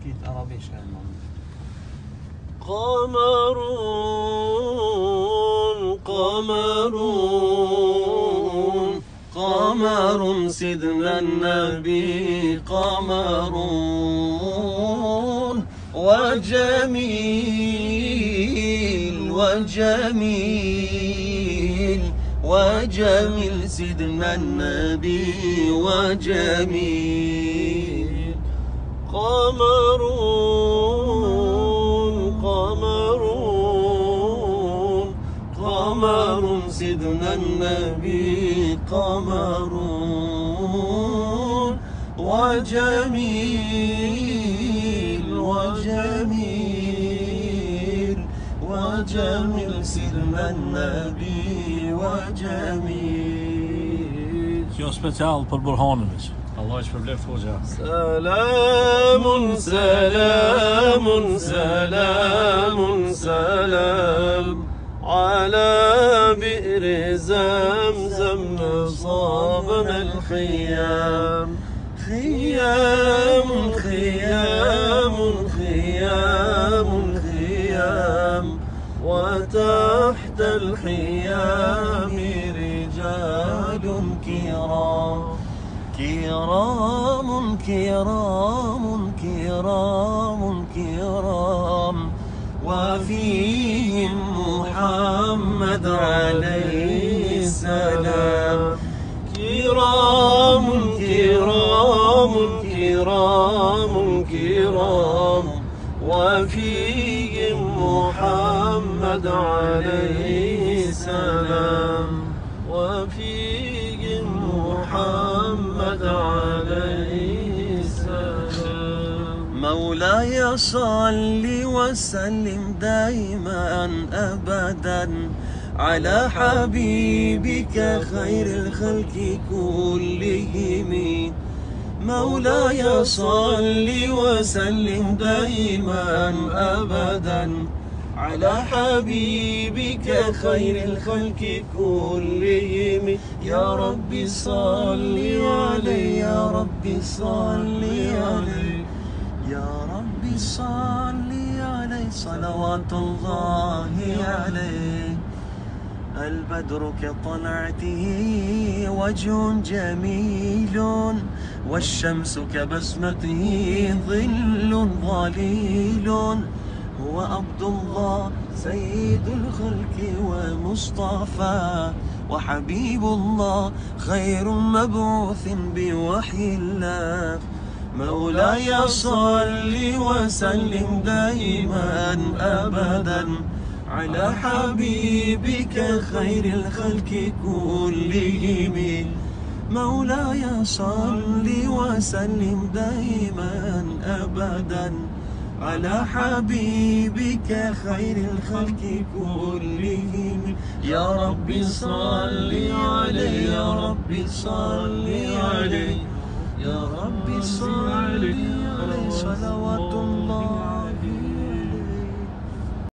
أكيد عربي شايل قمرون قمرون قمر سيدنا النبي قمرون وجميل وجميل وجميل سيدنا النبي وجميل قمرون قمرون قمر سيدنا النبي قمرون وجميل وجميل وجميل سيدنا النبي وجميل. Your speciaal per Burhanowitz. Allah is verblieft voor jou. سلام سلام سلام سلام على بئر زمزم صابنا الخيام خيام خيام خيام خيام وتحت الخيام رجال كرام كرام كرام كرام كرام وفيهم محمد عليه السلام كرام كرام كرام كرام وفيهم محمد عليه السلام وفيهم محمد عليه السلام. مولاي صل وسلم دائما أبدا على حبيبك خير الخلق كلهم. مولاي صل وسلم دائما أبدا على حبيبك خير الخلق كلهم. يا ربي صل عليه يا ربي صل عليه يا ربي صل عليه صلوات الله عليه. البدر كطلعته وجه جميل والشمس كبسمته ظل ظليل. هو عبد الله سيد الخلق ومصطفى وحبيب الله خير مبعوث بوحي الله. مولاي صل وسلم دائما أبدا على حبيبك خير الخلق كلهم. مولاي صل وسلم دائما أبدا على حبيبك خير الخلق كلهم. يا ربي صل عليه يا ربي صل عليه يا ربي صل عليه صلوات الله